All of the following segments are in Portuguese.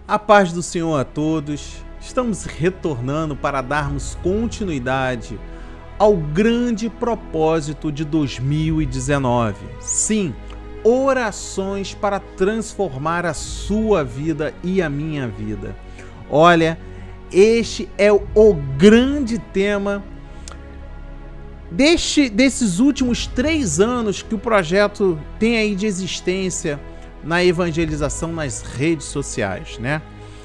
A paz do Senhor a todos. Estamos retornando para darmos continuidade ao grande propósito de 2019. Sim, orações para transformar a sua vida e a minha vida. Olha, este é o grande tema desses últimos 3 anos que o projeto tem aí de existência na evangelização nas redes sociais, né?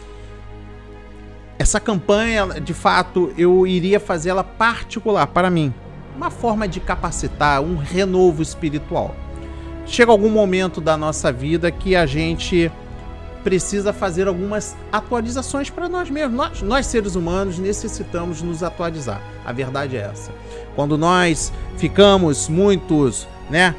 Essa campanha, de fato, eu iria fazê-la particular para mim, uma forma de capacitar, um renovo espiritual. Chega algum momento da nossa vida que a gente precisa fazer algumas atualizações para nós mesmos. Nós seres humanos necessitamos nos atualizar. A verdade é essa. Quando nós ficamos muitos, né,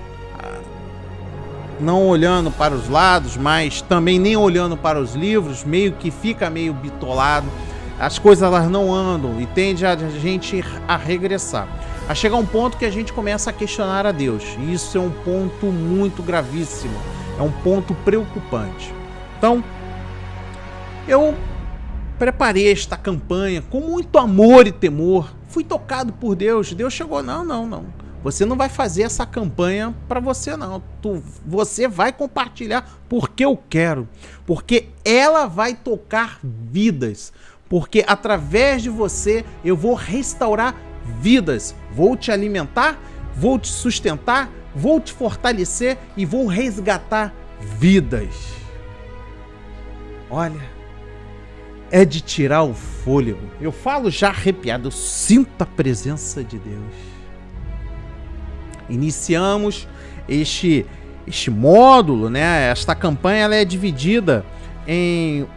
não olhando para os lados, mas também nem olhando para os livros, meio que fica meio bitolado, as coisas elas não andam e tende a gente a regressar, a chegar um ponto que a gente começa a questionar a Deus, e isso é um ponto muito gravíssimo, é um ponto preocupante. Então, eu preparei esta campanha com muito amor e temor, fui tocado por Deus, Deus chegou, não. Você não vai fazer essa campanha para você, não. Você vai compartilhar porque eu quero. Porque ela vai tocar vidas. Porque através de você eu vou restaurar vidas. Vou te alimentar, vou te sustentar, vou te fortalecer e vou resgatar vidas. Olha, é de tirar o fôlego. Eu falo já arrepiado, eu sinto a presença de Deus. Iniciamos este módulo, né? Esta campanha ela é dividida em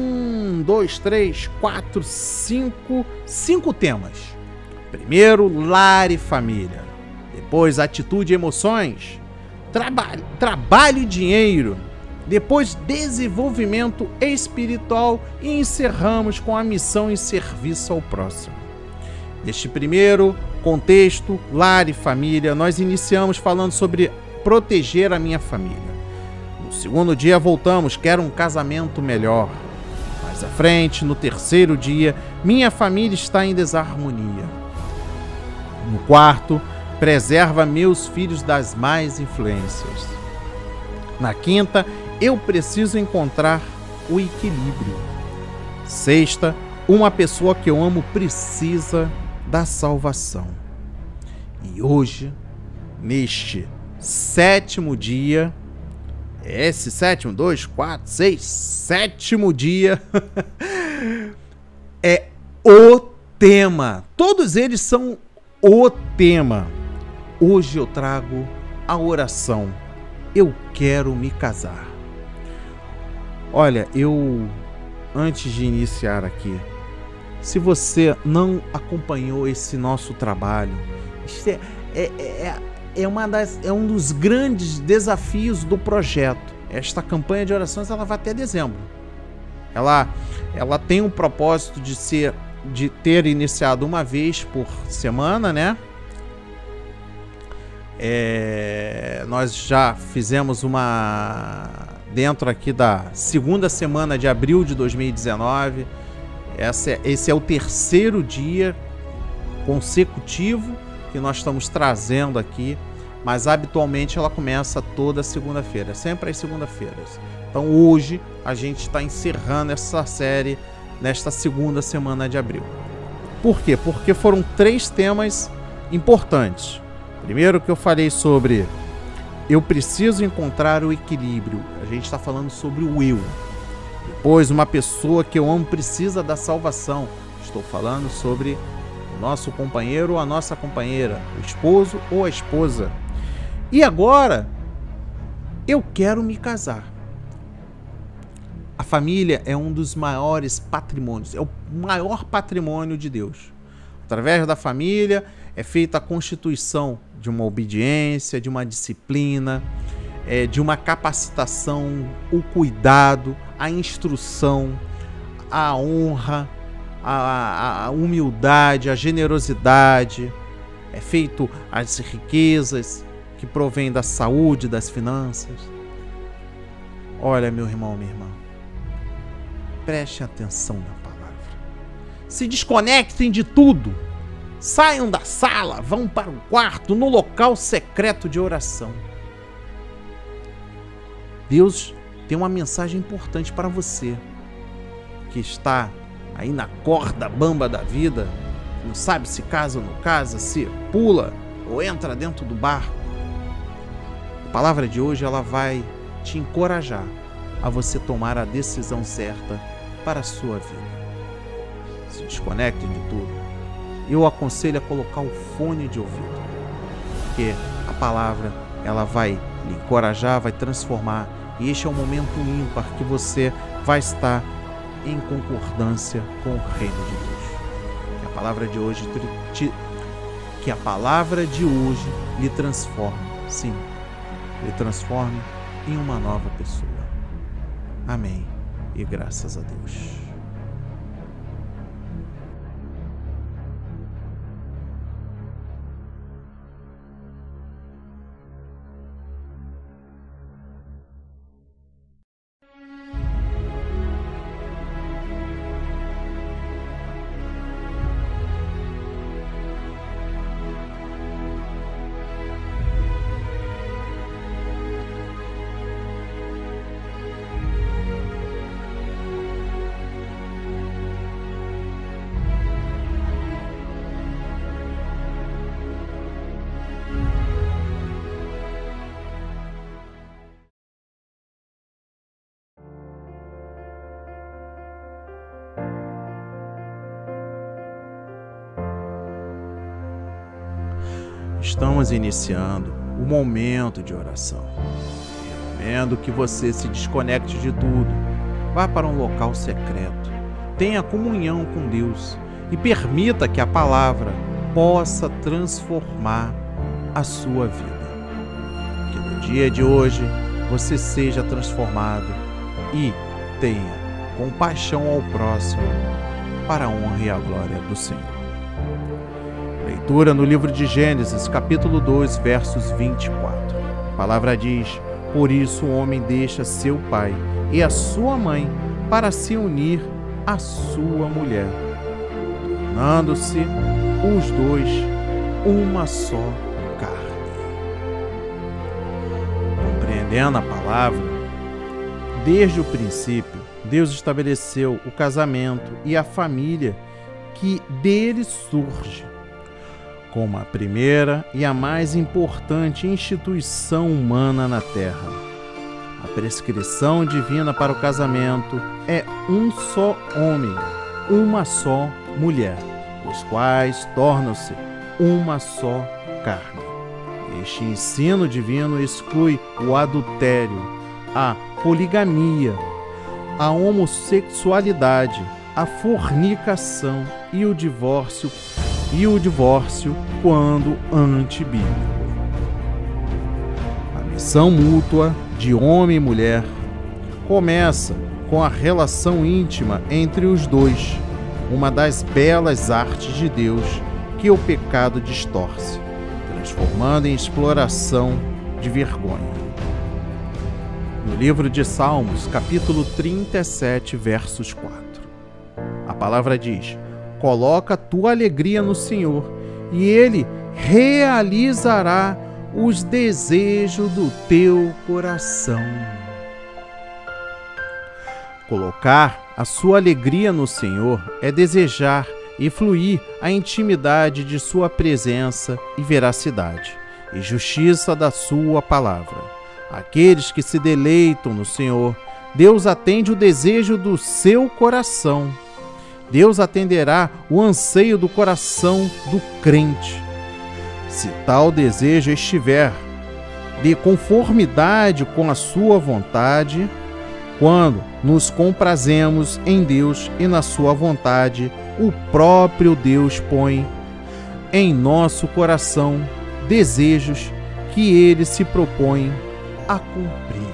5 temas. Primeiro, lar e família. Depois, atitude e emoções. Trabalho e dinheiro. Depois, desenvolvimento espiritual. E encerramos com a missão e serviço ao próximo. Neste primeiro contexto, lar e família, nós iniciamos falando sobre proteger a minha família. No segundo dia voltamos, quero um casamento melhor. Mais à frente, no terceiro dia, minha família está em desarmonia. No quarto, preserva meus filhos das más influências. Na quinta, eu preciso encontrar o equilíbrio. Sexta, uma pessoa que eu amo precisa da salvação. E hoje, neste 7º dia, esse 7º, 2, 4, 6, 7º dia, é o tema. Todos eles são o tema. Hoje eu trago a oração. Eu quero me casar. Olha, antes de iniciar aqui, se você não acompanhou esse nosso trabalho, isso é um dos grandes desafios do projeto. Esta campanha de orações ela vai até dezembro. Ela tem um propósito de ter iniciado uma vez por semana, né? Nós já fizemos dentro aqui da 2ª semana de abril de 2019. Esse é o 3º dia consecutivo que nós estamos trazendo aqui, mas habitualmente ela começa toda segunda-feira, sempre às segunda-feiras. Então hoje a gente está encerrando essa série nesta 2ª semana de abril. Por quê? Porque foram 3 temas importantes. Primeiro que eu falei sobre eu preciso encontrar o equilíbrio. A gente está falando sobre o eu. Depois, uma pessoa que eu amo precisa da salvação. Estou falando sobre o nosso companheiro ou a nossa companheira, o esposo ou a esposa. E agora, eu quero me casar. A família é um dos maiores patrimônios, é o maior patrimônio de Deus. Através da família é feita a constituição de uma obediência, de uma disciplina, de uma capacitação, o cuidado, a instrução, a honra, a humildade, a generosidade. É feito as riquezas que provêm da saúde, das finanças. Olha, meu irmão, minha irmã, Prestem atenção na palavra. Se desconectem de tudo. Saiam da sala, vão para o quarto, no local secreto de oração. Deus tem uma mensagem importante para você, que está aí na corda bamba da vida, não sabe se casa ou não casa, se pula ou entra dentro do barco. A palavra de hoje ela vai te encorajar a você tomar a decisão certa para a sua vida. Se desconecte de tudo. Eu aconselho a colocar o fone de ouvido, porque a palavra ela vai lhe encorajar, vai transformar, e este é um momento ímpar que você vai estar em concordância com o reino de Deus. Que a palavra de hoje lhe transforme, sim, lhe transforme em uma nova pessoa. Amém. E graças a Deus. Estamos iniciando o momento de oração. Recomendo que você se desconecte de tudo. Vá para um local secreto. Tenha comunhão com Deus e permita que a palavra possa transformar a sua vida. Que no dia de hoje você seja transformado e tenha compaixão ao próximo para a honra e a glória do Senhor. Leitura no livro de Gênesis, capítulo 2, versos 24. A palavra diz: por isso o homem deixa seu pai e a sua mãe para se unir à sua mulher, tornando-se os dois uma só carne. Compreendendo a palavra, desde o princípio, Deus estabeleceu o casamento e a família que dele surge como a primeira e a mais importante instituição humana na Terra. A prescrição divina para o casamento é um só homem, uma só mulher, os quais tornam-se uma só carne. Este ensino divino exclui o adultério, a poligamia, a homossexualidade, a fornicação e o divórcio quando antibíblico. A missão mútua de homem e mulher começa com a relação íntima entre os dois, uma das belas artes de Deus que o pecado distorce, transformando em exploração de vergonha. No livro de Salmos, capítulo 37, versos 4, a palavra diz: coloca tua alegria no Senhor, e Ele realizará os desejos do teu coração. Colocar a sua alegria no Senhor é desejar e fluir a intimidade de sua presença e veracidade, e justiça da sua palavra. Aqueles que se deleitam no Senhor, Deus atende o desejo do seu coração. Deus atenderá o anseio do coração do crente. Se tal desejo estiver de conformidade com a sua vontade, quando nos comprazemos em Deus e na sua vontade, o próprio Deus põe em nosso coração desejos que Ele se propõe a cumprir.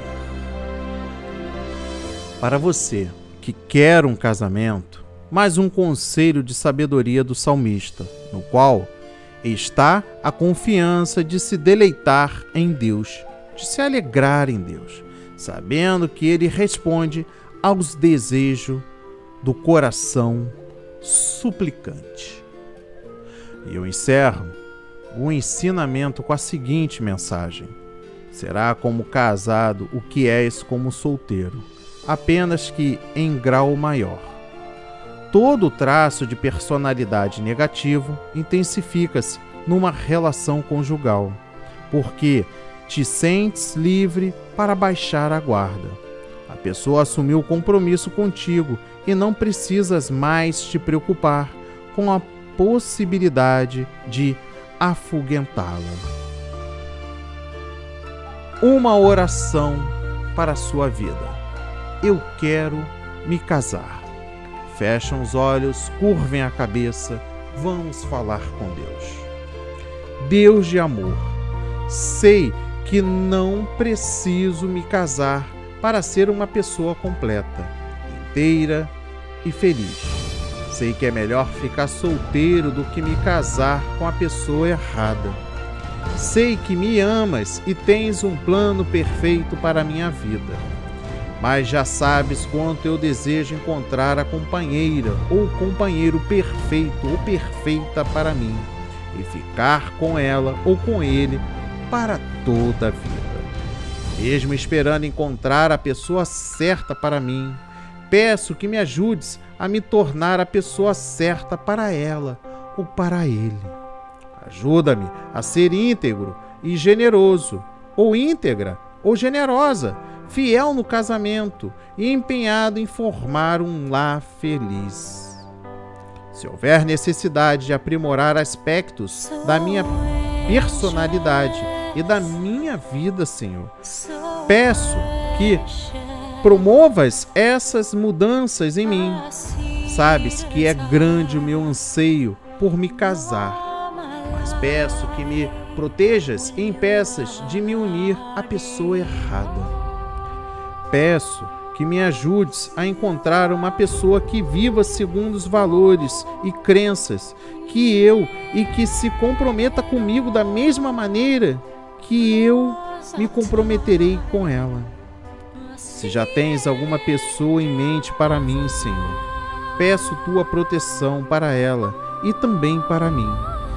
Para você que quer um casamento, mais um conselho de sabedoria do salmista, no qual está a confiança de se deleitar em Deus, de se alegrar em Deus, sabendo que Ele responde aos desejos do coração suplicante. E eu encerro o ensinamento com a seguinte mensagem: será como casado o que és como solteiro, apenas que em grau maior. Todo traço de personalidade negativo intensifica-se numa relação conjugal, porque te sentes livre para baixar a guarda. A pessoa assumiu o compromisso contigo e não precisas mais te preocupar com a possibilidade de afugentá-la. Uma oração para a sua vida. Eu quero me casar. Fechem os olhos, curvem a cabeça, vamos falar com Deus. Deus de amor, sei que não preciso me casar para ser uma pessoa completa, inteira e feliz. Sei que é melhor ficar solteiro do que me casar com a pessoa errada. Sei que me amas e tens um plano perfeito para a minha vida. Mas já sabes quanto eu desejo encontrar a companheira ou companheiro perfeito ou perfeita para mim e ficar com ela ou com ele para toda a vida. Mesmo esperando encontrar a pessoa certa para mim, peço que me ajudes a me tornar a pessoa certa para ela ou para ele. Ajuda-me a ser íntegro e generoso, ou íntegra ou generosa, fiel no casamento e empenhado em formar um lar feliz. Se houver necessidade de aprimorar aspectos da minha personalidade e da minha vida, Senhor, peço que promovas essas mudanças em mim. Sabes que é grande o meu anseio por me casar, mas peço que me protejas e impeças de me unir à pessoa errada. Peço que me ajudes a encontrar uma pessoa que viva segundo os valores e crenças que eu e que se comprometa comigo da mesma maneira que eu me comprometerei com ela. Se já tens alguma pessoa em mente para mim, Senhor, peço tua proteção para ela e também para mim.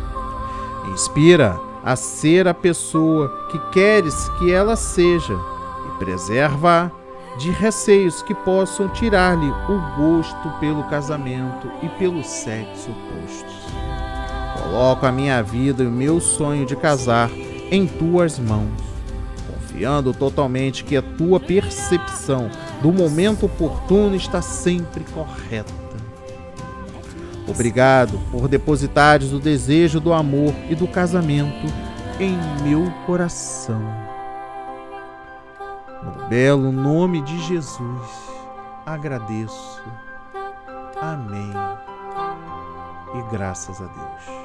Inspira a ser a pessoa que queres que ela seja e preserva-a de receios que possam tirar-lhe o gosto pelo casamento e pelo sexo oposto. Coloco a minha vida e o meu sonho de casar em tuas mãos, confiando totalmente que a tua percepção do momento oportuno está sempre correta. Obrigado por depositares o desejo do amor e do casamento em meu coração. No belo nome de Jesus, agradeço. Amém. E graças a Deus.